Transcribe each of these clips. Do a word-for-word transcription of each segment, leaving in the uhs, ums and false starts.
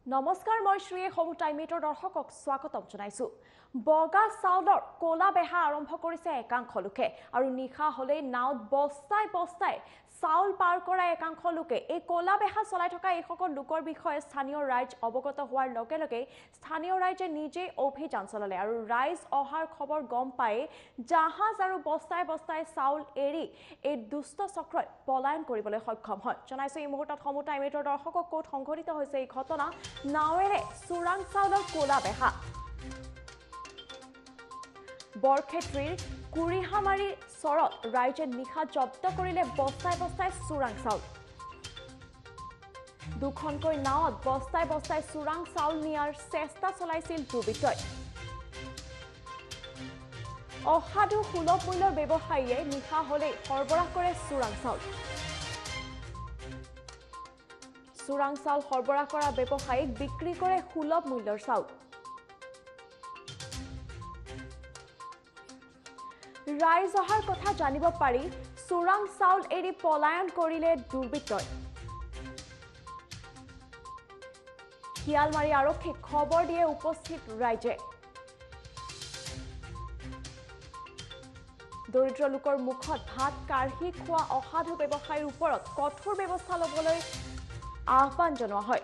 নমস্কাৰ মই শ্ৰী হোম টাইমেটৰ দৰ্শকক স্বাগতম জনাইছো বগা চাউলৰ কোলা বেহা আৰম্ভ কৰিছে একাংশ লোকে আৰু নিখা হলে নাওত বস্তাই বস্তাই চাউল পাৰ কৰা একাংশ লোকে এই কোলা বেহা চলাই থকা এই সকল লোকৰ বিষয়ে স্থানীয় ৰাইজ অৱগত হোৱাৰ লগে লগে স্থানীয় ৰাইজে নিজে অভিযান চলালে আৰু ৰাইজ অহাৰ খবৰ গম পাই জাহাজ আৰু বস্তাই বস্তাই চাউল এৰি এই দুষ্ট চক্ৰই পলায়ন কৰিবলৈ সক্ষম হয় জনাইছো এই মুহূৰ্তত হোম টাইমেটৰ দৰ্শকক কোট সংঘটিত হৈছে এই ঘটনা নাৱেৰে চুৰাং চাউলৰ কোলা বেহা বৰক্ষেত্ৰীৰ কুৰিহামাৰী চৰত ৰাইজে নিশা জব্দ কৰিলে বস্তাই বস্তাই চুৰাং চাউল দুখনকৈ নাৱত বস্তাই বস্তাই চুৰাং চাউল নিয়াৰ চেষ্টা চলাইছিল দুৰ্বৃত্তই অসাধু সুলভ মূল্যৰ ব্যৱসায়ীয়ে নিশা হলে সৰবৰাহ কৰে চুৰাং চাউল চুৰাং চাউল সৰবৰাহ কৰা ব্যৱসায়ীক বিক্ৰী কৰে সুলভ মূল্যৰ চাউল ৰাইজ অহাৰ কথা জানিব পাৰি চুৰাং চাউল এৰি পলায়ন কৰিলে দুৰ্বৃত্তই শিয়ালমাৰী আৰক্ষীক খবৰ দিয়ে উপস্থিত ৰাইজে দৰিদ্ৰ লোকৰ মুখত ভাত কাঢ়ি খোৱা অসাধু ব্যৱসায়ীৰ ওপৰত কঠোৰ ব্যৱস্থা ল'বলৈ আহ্বান জনোৱা হয়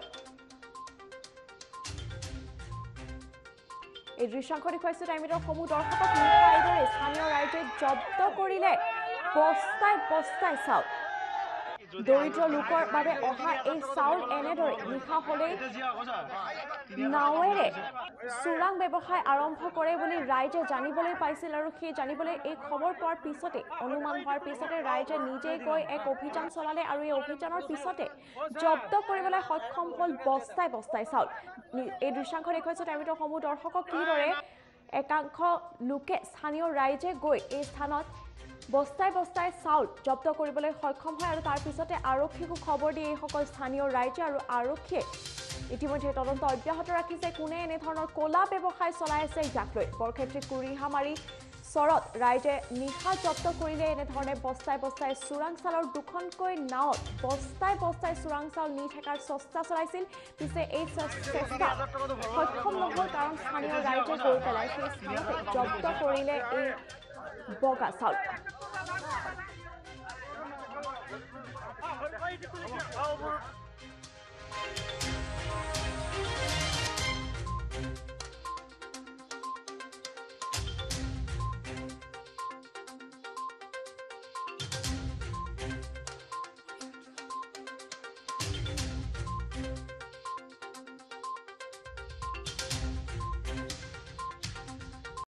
এই দৃশ্যাংশ দেখুৱাইছো টাইমিটৰ সমূহ দৰ্শকক নিশাইদৰে স্থানীয় ৰাইজে জব্দ কৰিলে বস্তাই বস্তাই চাউল দৰিদ্ৰ লোকৰ বাবে অহা এই চাউল এনেদৰে নিশা হলে নাৱেৰে চুৰাং ব্যৱসায় আৰম্ভ কৰে বুলি ৰাইজে জানিবলৈ পাইছিল আৰু সেই জানিবলৈ এই খবৰ পোৱাৰ পিছতে অনুমান হোৱাৰ পিছতে ৰাইজে নিজে গৈ এক অভিযান চলালে আৰু এই অভিযানৰ পিছতে জব্দ কৰিবলৈ সক্ষম হ'ল বস্তাই বস্তাই চাউল এই দৃশ্যাংশ দেখুৱাইছো টাইমিটৰ সমূহ দৰ্শকক কিদৰে একাংশ লোকে স্থানীয় ৰাইজে গৈ এই স্থানত বস্তাই বস্তাই চাউল জব্দ কৰিবলৈ সক্ষম হয় আৰু তাৰ পিছতে আৰক্ষীকো খবৰ দিয়ে এই সকল স্থানীয় ৰাইজে আৰু আৰক্ষীয়ে ইতিমধ্যে তদন্ত অব্যাহত ৰাখিছে কোনে এনে ধৰণৰ কোলা ব্যৱসায় চলাই আছে ইয়াক লৈ বৰক্ষেত্ৰী কুৰিহামাৰী চৰত ৰাইজে নিশা জব্দ কৰিলে এনে ধৰণে বস্তাই বস্তাই চুৰাং চাউলৰ দুখনকৈ নাৱত বস্তাই বস্তাই চুৰাং চাউল নি থকাৰ চেষ্টা চলাইছিল পিছে এই চেষ্টা সক্ষম নহল কাৰণ স্থানীয় ৰাইজে গৈ পেলাই সেই স্থানতে জব্দ কৰিলে এই বগা চাউল